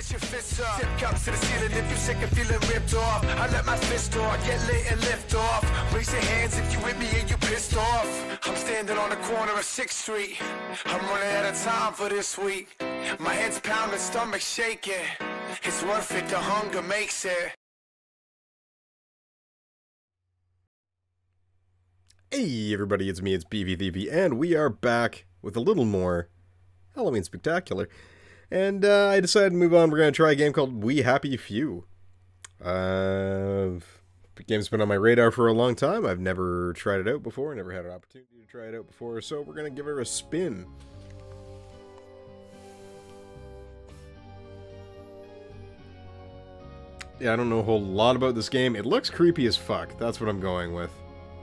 get your fists up. Tip cups to the ceiling if you're sick and feeling ripped off. I let my fist off, get lit and lift off. Raise your hands if you with me and you pissed off. I'm standing on the corner of 6th Street. I'm running out of time for this week. My head's pounding, stomach shaking. It's worth it, the hunger makes it. Hey everybody, it's me, it's Beefy, and we are back with a little more Halloween Spook-Tacular. And I decided to move on. We're going to try a game called We Happy Few. The game's been on my radar for a long time. I've never tried it out before, never had an opportunity to try it out before, so we're going to give it a spin. Yeah, I don't know a whole lot about this game. It looks creepy as fuck. That's what I'm going with.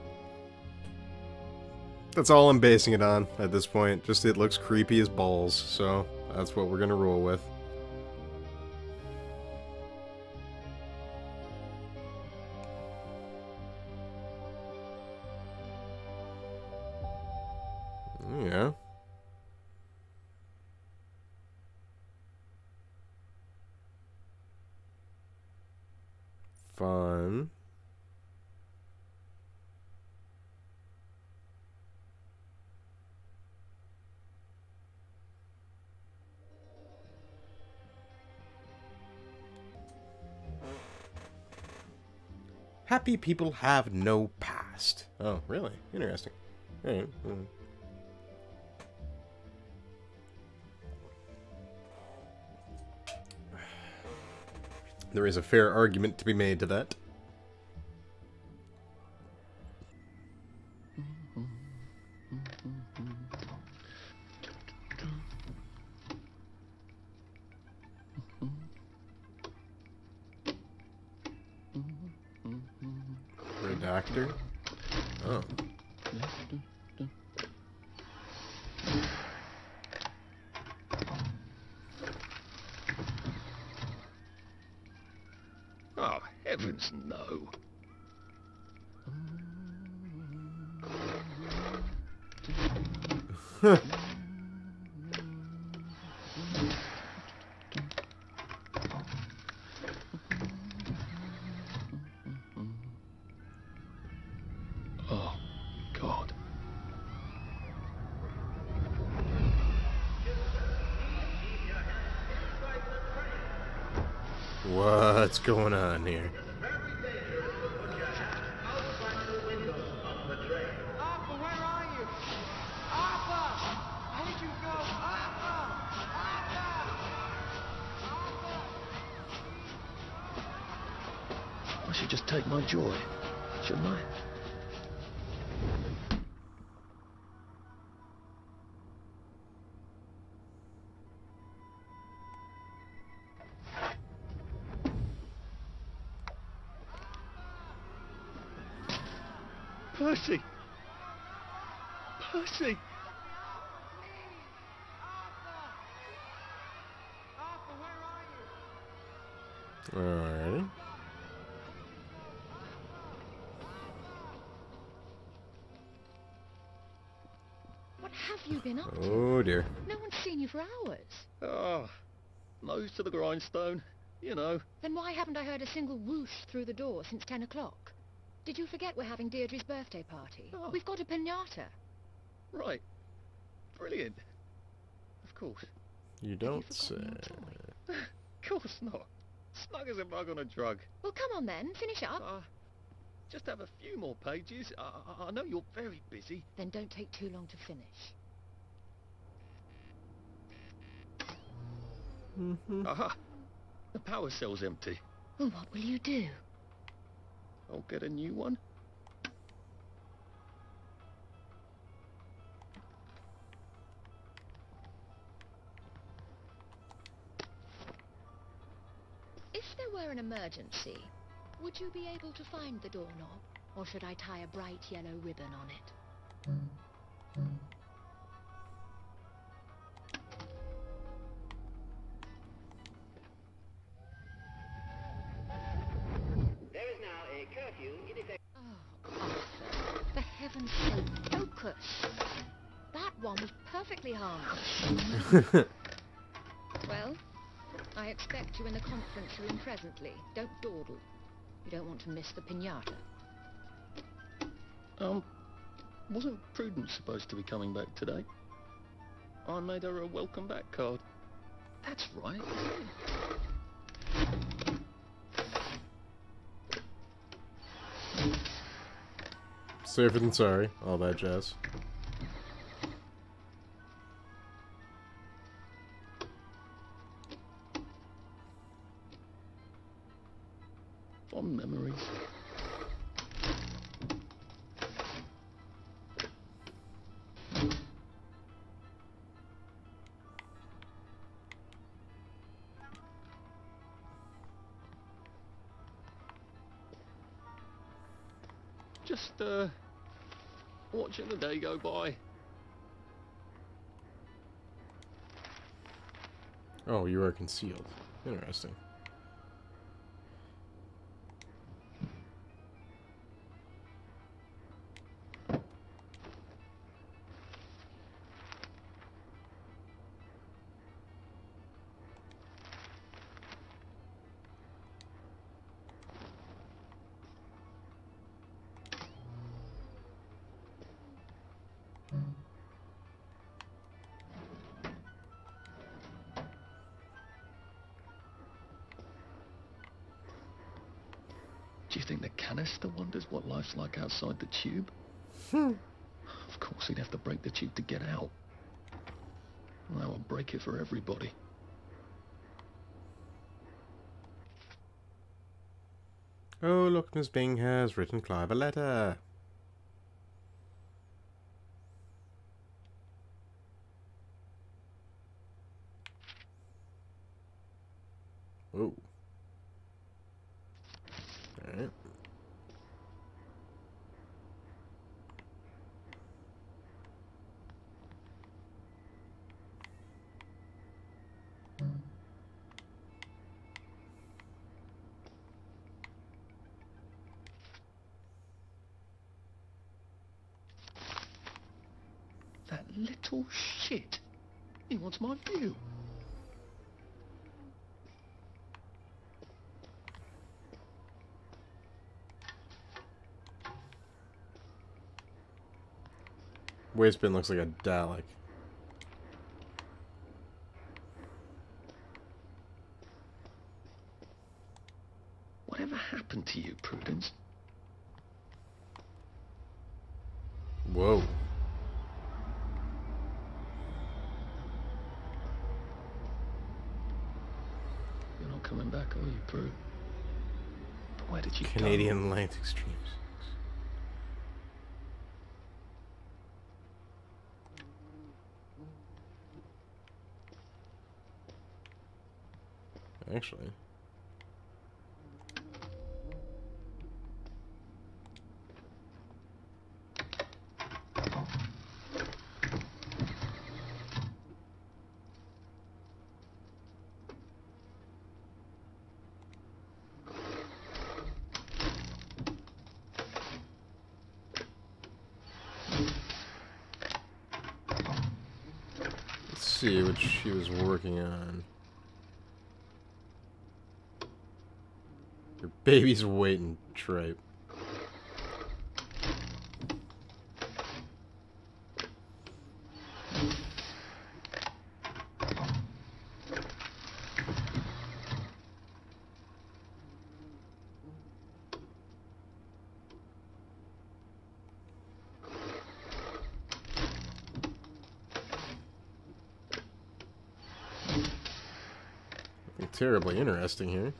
That's all I'm basing it on at this point. Just it looks creepy as balls, so that's what we're gonna roll with. Yeah. Fun. Happy people have no past. Oh, really? Interesting. Alright. There is a fair argument to be made to that. Redactor? Oh. Oh, heavens no. Oh, God. What's going on here? Arthur, where are you? Arthur! Where'd you go? Arthur! Arthur! I should just take my joy, shouldn't I? Percy! Percy! Arthur, where are you? Alright. What have you been up to? Oh dear. No one's seen you for hours. Oh, nose to the grindstone, you know. Then why haven't I heard a single whoosh through the door since 10 o'clock? Did you forget we're having Deirdre's birthday party? Oh. We've got a pinata. Right. Brilliant. Of course. You don't Have say. you forgotten your toy? Of course not. Snug as a bug on a drug. Well, come on then, finish up. Just have a few more pages. I know you're very busy. Then don't take too long to finish. Aha! The power cell's empty. Well, what will you do? I'll get a new one. If there were an emergency, would you be able to find the doorknob? Or should I tie a bright yellow ribbon on it? There is now a curfew in effect. Oh, Arthur, for heaven's sake, focus. That one was perfectly harmless. Well, I expect you in the conference room presently. Don't dawdle. You don't want to miss the pinata. Wasn't Prudence supposed to be coming back today? I made her a welcome back card. That's right, isn't it? Safer than sorry, all that jazz. Fond memories. Just, watching the day go by. Oh, you are concealed. Interesting. Do you think the canister wonders what life's like outside the tube? Of course he'd have to break the tube to get out. Well, I'll break it for everybody. Oh, look, Miss Bing has written Clive a letter. Oh. Alright. That little shit. He wants my view. Waistbin looks like a Dalek. Whatever happened to you, Prudence? Whoa. You're not coming back, are you, Prue? But where did you Canadian Light Extremes. Actually. Let's see what she was working on. Your baby's waiting, tripe. Nothing terribly interesting here.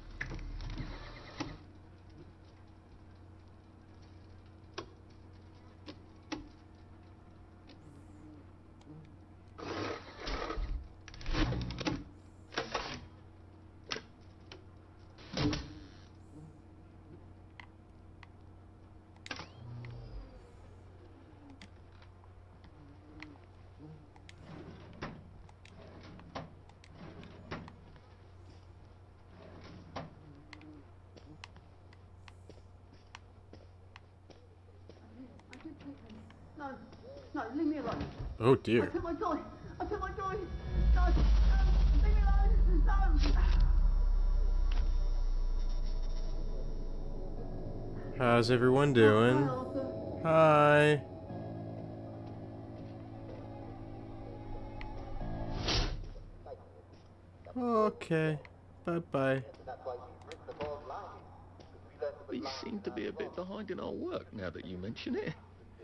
No, no, leave me alone. Oh I dear. took my toy. I took my toy. No, leave me alone. No. How's everyone doing? Hi, Arthur. Hi. Okay. Bye-bye. We seem to be a bit behind in our work now that you mention it.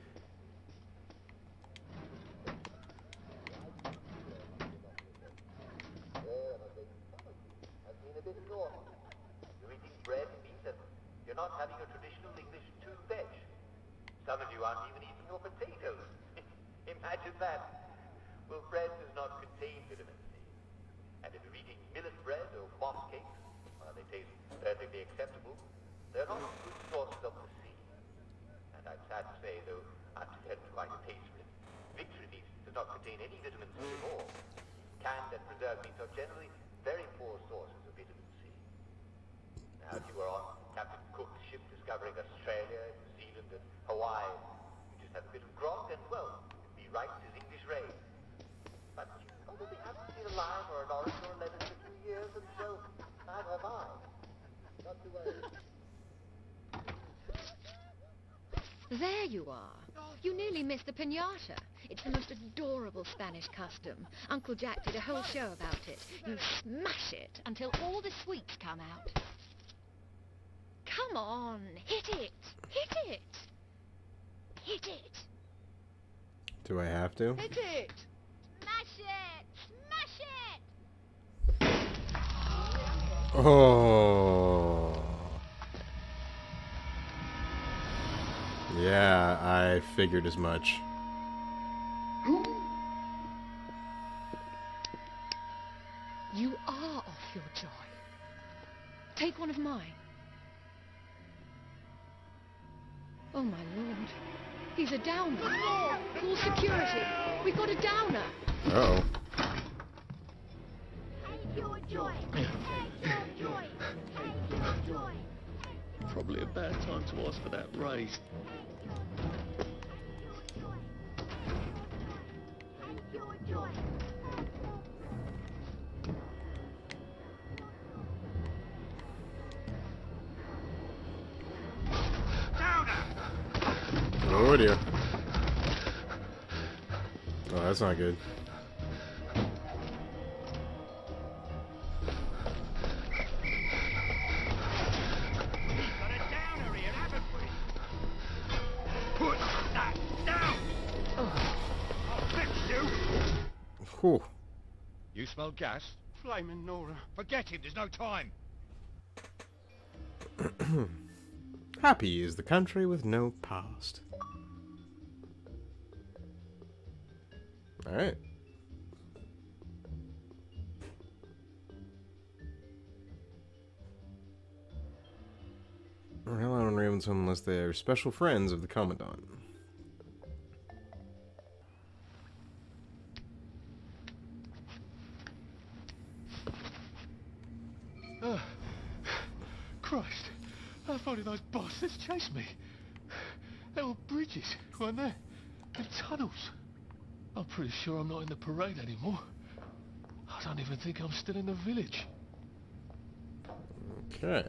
You're eating bread, meat, and you're not having a traditional English two-veg. Some of you aren't even eating your potatoes. Imagine that. Well, bread does not contain vitamin C. And if you're eating millet bread or moss cakes, while they taste perfectly acceptable, they're not good sources of the sea. And I'm sad to say, though I'm quite a taste for it, victory meat does not contain any vitamin C at all. Canned and preserved meats are generally very poor sources of vitamin C. Now, if you were on Captain Cook's ship discovering Australia, New Zealand, and Hawaii, you just have a bit of grog and, well, you'd be right as English rain. But you probably haven't seen a lime or an orange or a lemon in a few years, and so neither have I. Not to worry. There you are. You nearly missed the piñata. It's the most adorable Spanish custom. Uncle Jack did a whole show about it. You smash it until all the sweets come out. Come on, hit it! Hit it! Hit it! Do I have to? Hit it! Smash it! Smash it! Oh. Yeah, I figured as much. You are off your joy. Take one of mine. Oh, my lord. He's a downer. Call security. We've got a downer. Uh-oh. Take your joy. Take your joy. Take your joy. Probably a bad time to ask for that raise. Take your joy. Oh dear. Oh, that's not good. Got a downer here, haven't we? Put that down. I'll fix you. Whew. You smell gas? Flaming Nora. Forget him, there's no time. Happy is the country with no past. Alright. We're allowed on Raven's Home unless they are special friends of the Commandant. Christ, how far did those bastards chase me? There were bridges, weren't there? And tunnels. I'm pretty sure I'm not in the parade anymore. I don't even think I'm still in the village. Okay.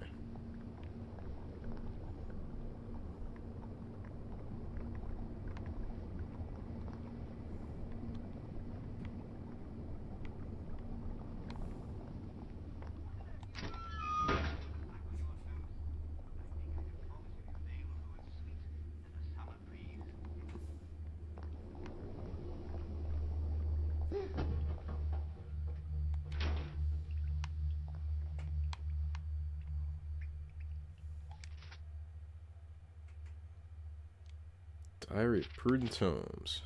Diary of Prudence Holmes.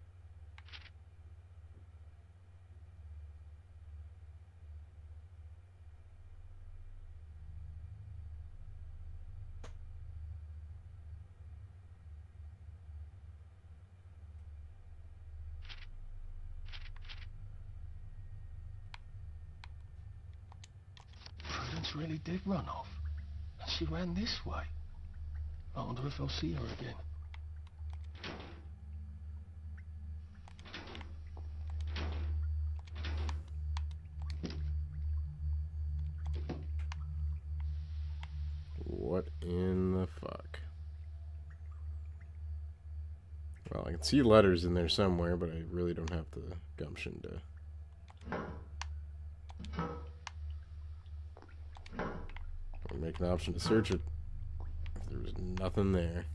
Prudence really did run off. And she ran this way. I wonder if I'll see her again. What in the fuck? see letters in there somewhere, but I really don't have the gumption to... Or make an option to search it. If there's nothing there.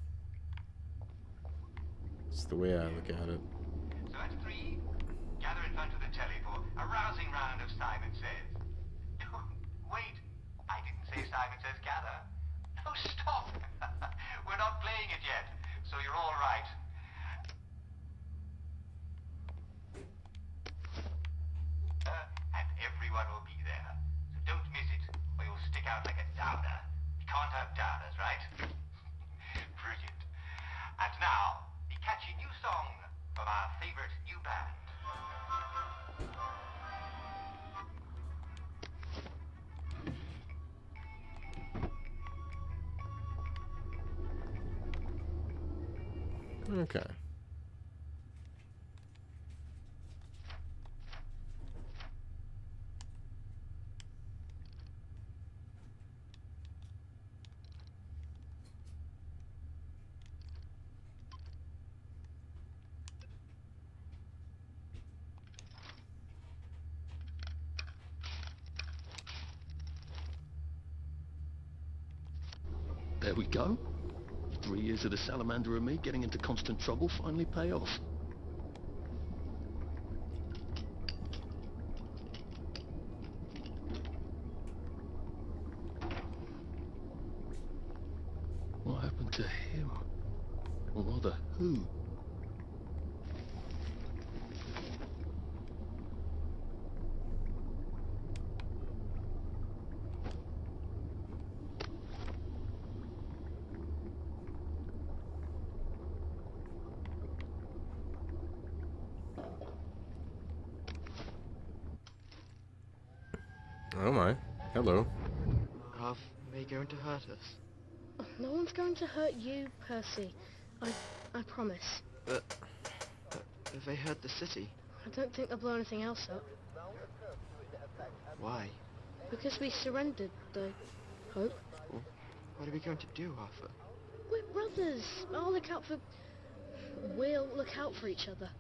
It's the way I look at it. So at 3, gather in front of the telly for a rousing round of Simon Says. Wait, I didn't say Simon Says gather. No, stop. We're not playing it yet, so you're all right. And everyone will be there, so don't miss it, or you'll stick out like a downer. You can't have downers, right? Brilliant. And now, the catchy new song from our favorite new band. Okay. There we go. 3 years of the salamander and me getting into constant trouble finally pay off. What happened to him? Or rather, who? Oh my. Hello. Are they going to hurt us? No one's going to hurt you, Percy. I promise. But if they hurt the city, I don't think they'll blow anything else up. why? Because we surrendered, I hope. Well, what are we going to do, Arthur? We're brothers. We'll look out for each other.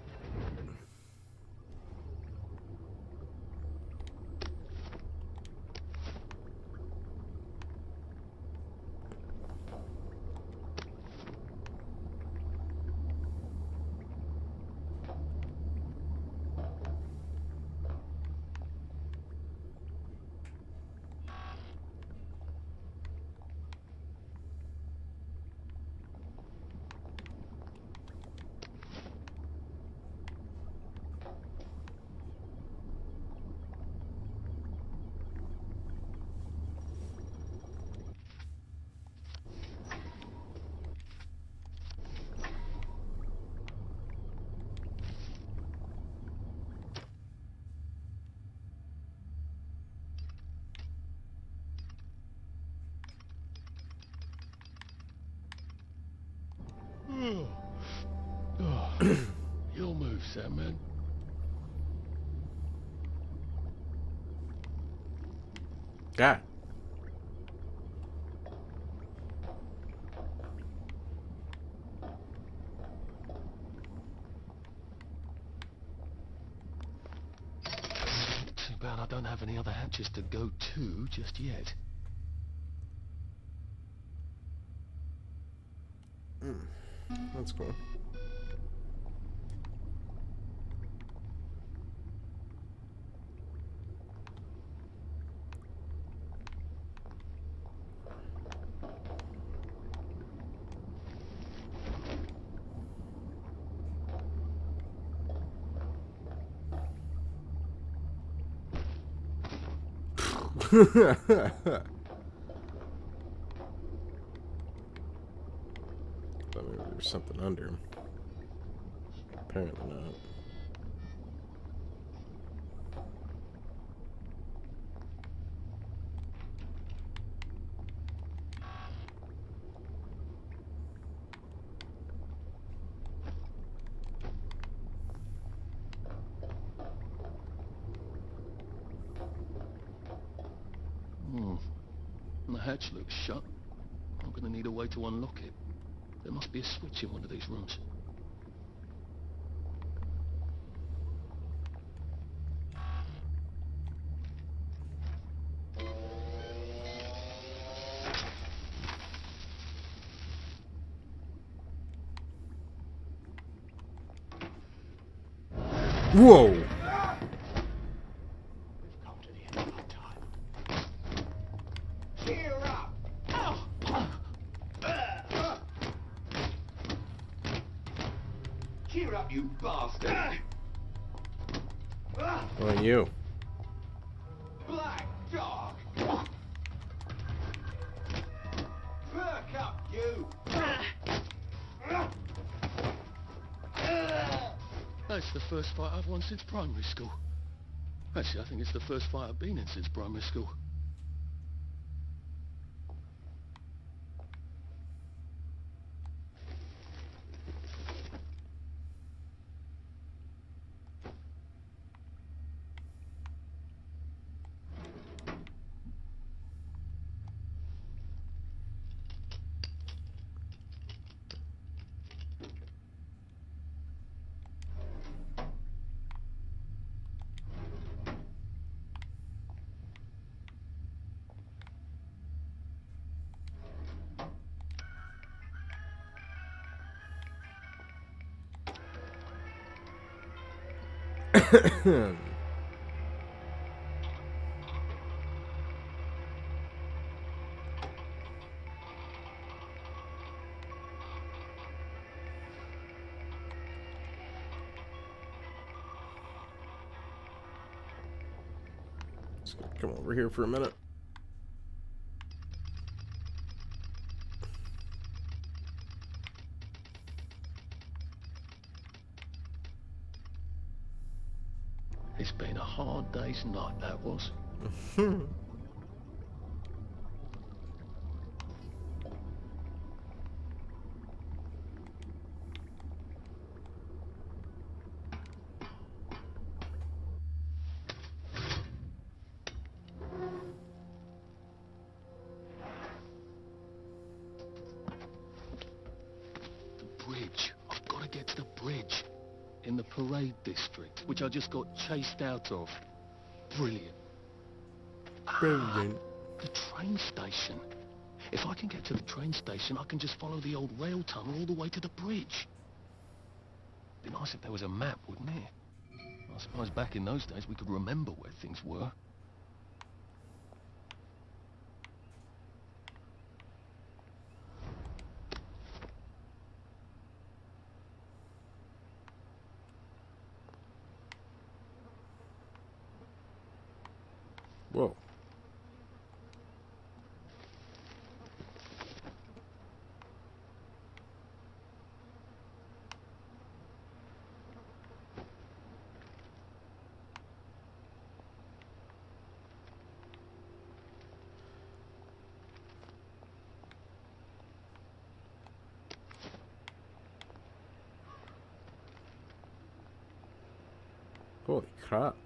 Your move, Sandman. God. Too bad I don't have any other hatches to go to just yet. That's cool. Thought maybe there was something under him. Apparently not. The hatch looks shut. I'm gonna need a way to unlock it. There must be a switch in one of these rooms. Whoa! We've come to the end of our time. Cheer up! Cheer up, you bastard! On you. Black dog! Perk up, you! That's the first fight I've won since primary school. Actually, I think it's the first fight I've been in since primary school. Just gonna come over here for a minute. It's been a hard day's night, that was. The bridge. I've got to get to the bridge. In the parade district, which I just got chased out of. Brilliant. Brilliant. The train station. If I can get to the train station, I can just follow the old rail tunnel all the way to the bridge. Be nice if there was a map, wouldn't it? I suppose back in those days we could remember where things were. Whoa. Holy crap.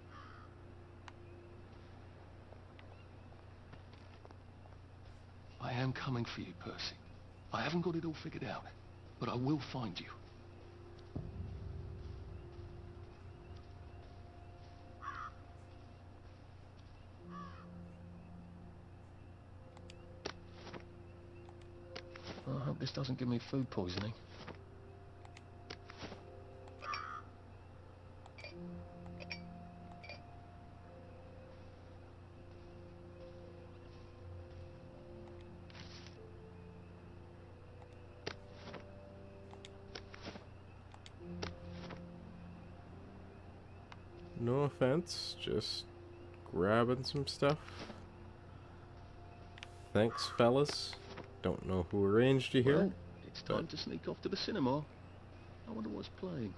I am coming for you, Percy. I haven't got it all figured out, but I will find you. I hope this doesn't give me food poisoning. No offense, just grabbing some stuff. Thanks, fellas. Don't know who arranged you here. Well, it's time to sneak off to the cinema. I wonder what's playing.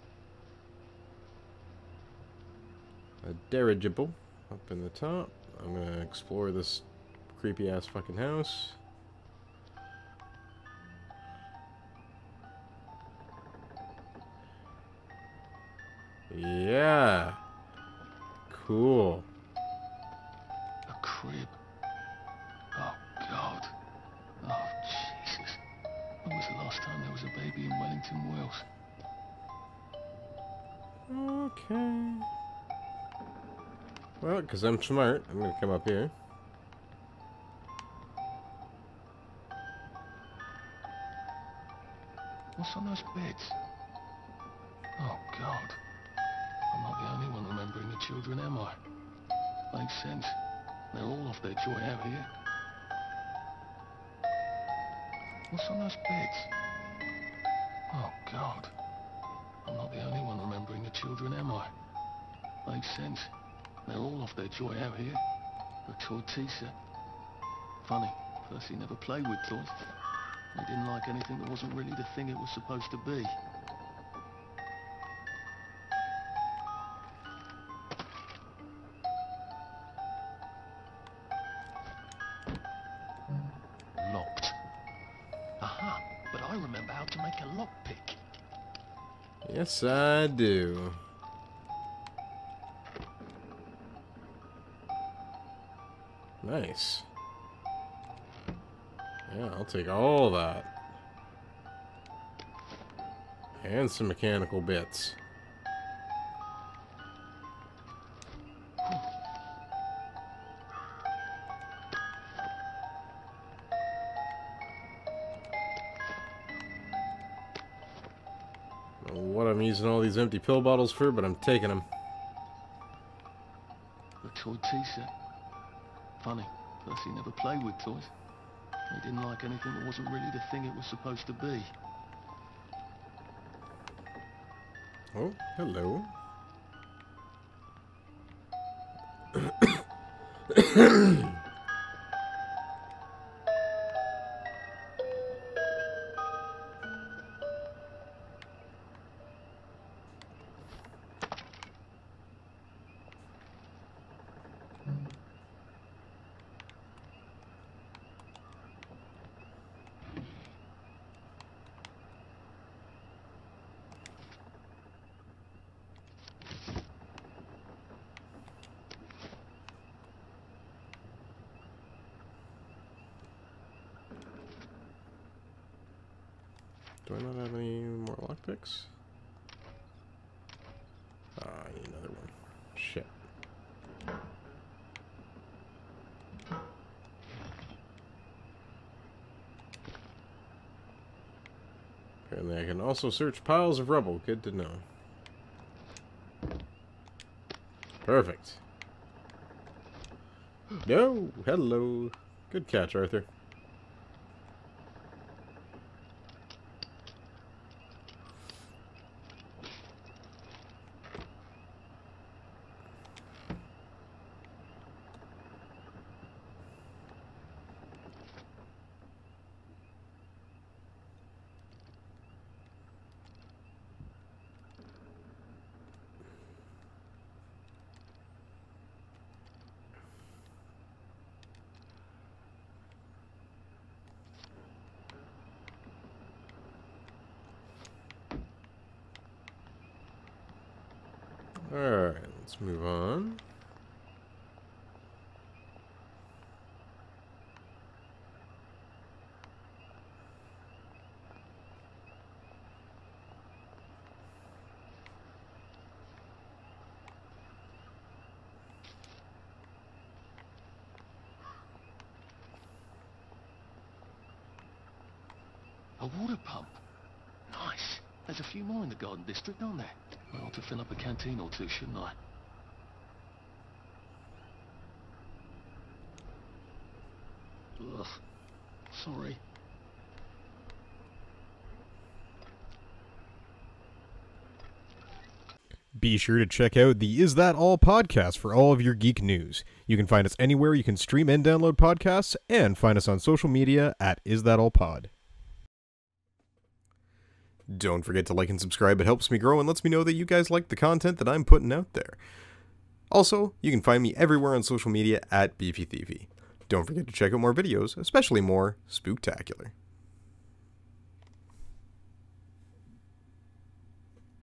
A dirigible up in the top. I'm gonna explore this creepy ass fucking house. Yeah. Cool. A crib. Oh, God. Oh, Jesus. When was the last time there was a baby in Wellington, Wales? Okay. Well, because I'm smart, I'm gonna come up here. What's on those beds? Oh, God. I'm not the only one remembering the children, am I? Makes sense. They're all off their joy out here. What's on those beds? Oh, God. I'm not the only one remembering the children, am I? Makes sense. They're all off their joy out here. The toy tea set. Funny, Percy never played with toys. He didn't like anything that wasn't really the thing it was supposed to be. Locked. Aha, but I remember how to make a lockpick. Yes, I do. Nice. Yeah, I'll take all that. And some mechanical bits. I don't know what I'm using all these empty pill bottles for, but I'm taking them. The toy tea set. Funny, Percy never played with toys. He didn't like anything that wasn't really the thing it was supposed to be. Oh, hello. Do I not have any more lockpicks? Ah, I need another one. Shit. Apparently I can also search piles of rubble. Good to know. Perfect. No, hello. Good catch, Arthur. Alright, let's move on. A water pump. Nice. There's a few more in the Garden District, aren't there? I ought to fill up a canteen or two, shouldn't I? Ugh. Sorry. Be sure to check out the Is That All podcast for all of your geek news. You can find us anywhere you can stream and download podcasts, and find us on social media at Is That All Pod. Don't forget to like and subscribe. It helps me grow and lets me know that you guys like the content that I'm putting out there. Also, you can find me everywhere on social media at Beefy. Don't forget to check out more videos, especially more Spook-Tacular.